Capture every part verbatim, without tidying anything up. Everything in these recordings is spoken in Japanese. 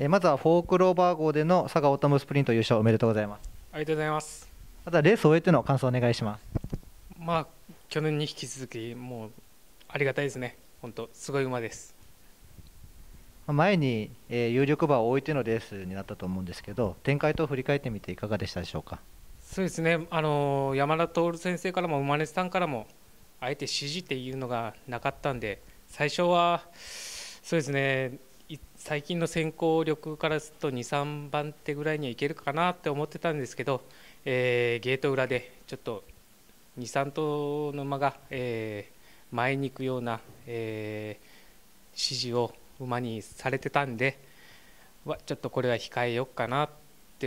えーまずはフォークローバー号での佐賀オータムスプリント優勝おめでとうございます。 ありがとうございます。 またレースを終えての感想をお願いします。 まあ、去年に引き続き、もうありがたいですね。本当、すごい馬です。 前に、えー有力馬を置いてのレースになったと思うんですけど、展開と振り返ってみていかがでしたでしょうか。 そうですね、あの山田徹先生からも馬主さんからも、あえて指示っていうのがなかったんで、最初は、そうですね、い最近の先行力からするとに、さんばん手ぐらいにはいけるかなって思ってたんですけど、えーゲート裏でちょっとに、さん頭の馬が、えー前に行くような、えー指示を馬にされてたんで、わちょっとこれは控えようかなって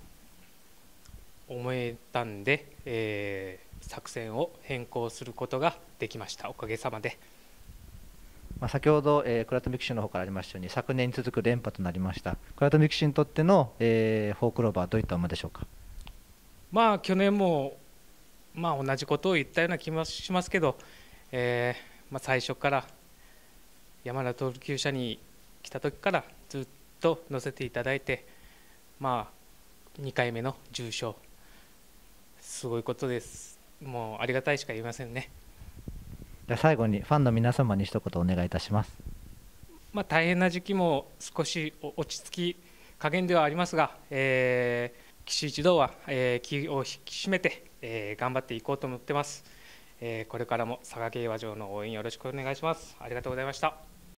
思えたんで、えー作戦を変更することができました。おかげさまで。 まあ、先ほど、えー、倉富騎手の方からありましたように、昨年に続く連覇となりました。倉富騎手にとっての、えーフォークローバー、どういった馬でしょうか。 まあ去年も、まあ、同じことを言ったような気もしますけど、えーまあ、最初から山田登級者に来た時からずっと乗せていただいて、まあ、にかいめの重賞、すごいことです。もうありがたいしか言いませんね。 じゃあ最後にファンの皆様に一言お願いいたします。 まあ、大変な時期も少し落ち着き加減ではありますが、えー騎手一同は、えー気を引き締めて、えー頑張っていこうと思ってます。えーこれからも佐賀競馬場の応援よろしくお願いします。ありがとうございました。